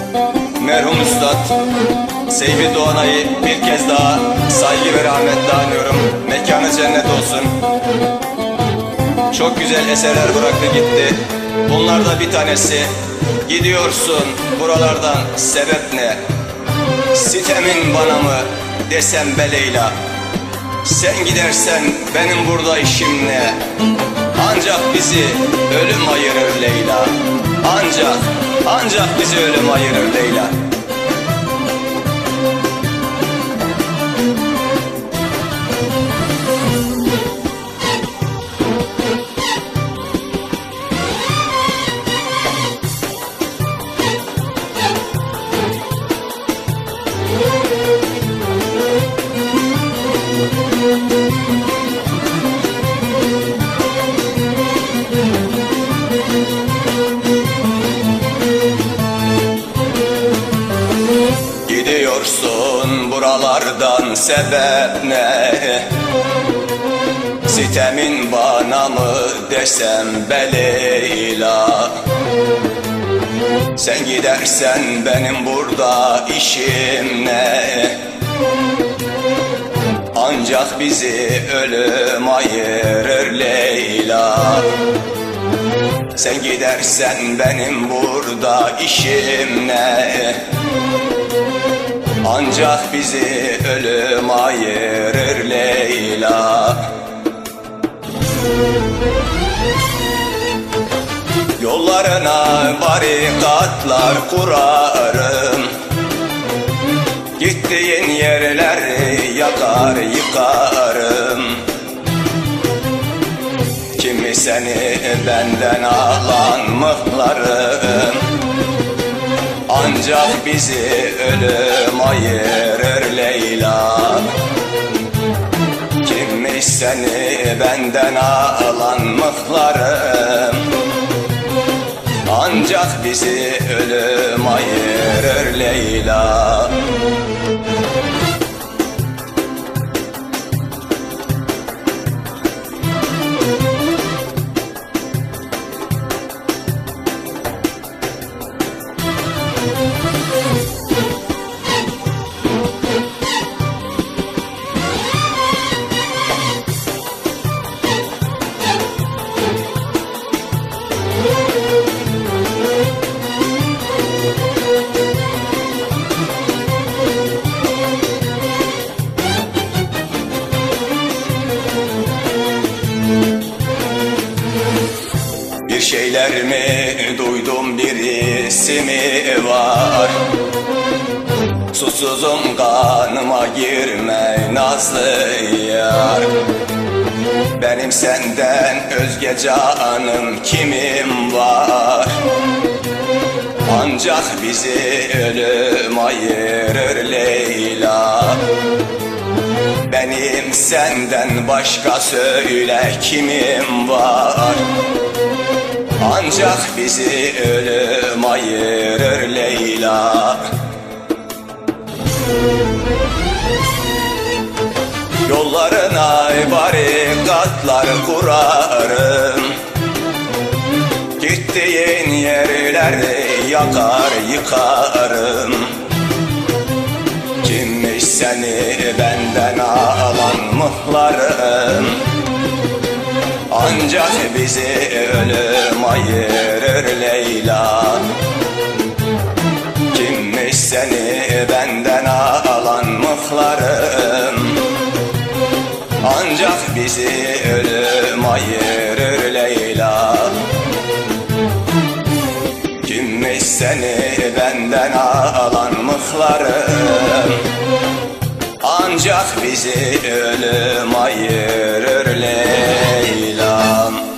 Merhum Üstad Seyfi Doğanay'ı bir kez daha saygı ve rahmetle anıyorum. Mekanı cennet olsun. Çok güzel eserler bıraktı gitti. Bunlardan bir tanesi gidiyorsun buralardan sebep ne? Sitemin bana mı desem be Leyla. Sen gidersen benim burada işim ne? Ancak bizi ölüm ayırır Leyla. Ancak bizi ölüm ayırır Leyla. Gidiyorsun buralardan sebep ne? Sitemin bana mı desem be Leyla. Sen gidersen benim burada işim ne? Ancak bizi ölüm ayırır Leyla. Sen gidersen benim burada işim ne? Ancak bizi ölüm ayırır Leyla. Yollarına barikatlar kurarım. Gittiğin yerleri yakar yıkarım. Kimi seni benden alan mıhlarım. Ancak bizi ölüm ayırır Leyla. Kimmiş seni benden alan mıhlarım. Ancak bizi ölüm ayırır Leyla. Bir şeyler mi duydum, birisi mi var? Susuzum kanıma girme nazlı yar. Benim senden özge canım kimim var? Ancak bizi ölüm ayırır Leyla. Benim senden başka söyle kimim var? Ancak bizi ölüm ayırır Leyla. Yollarına barikatlar kurarım. Gittiğin yerleri yakar yıkarım. Kimmiş seni benden alan mıhlarım. Ancak bizi ölüm ayırır Leyla. Kimmiş seni benden alan mıhlarım. Ancak bizi ölüm ayırır Leyla. Kimmiş seni benden alan mıhlarım. Ancak bizi ölüm ayırır Leyla.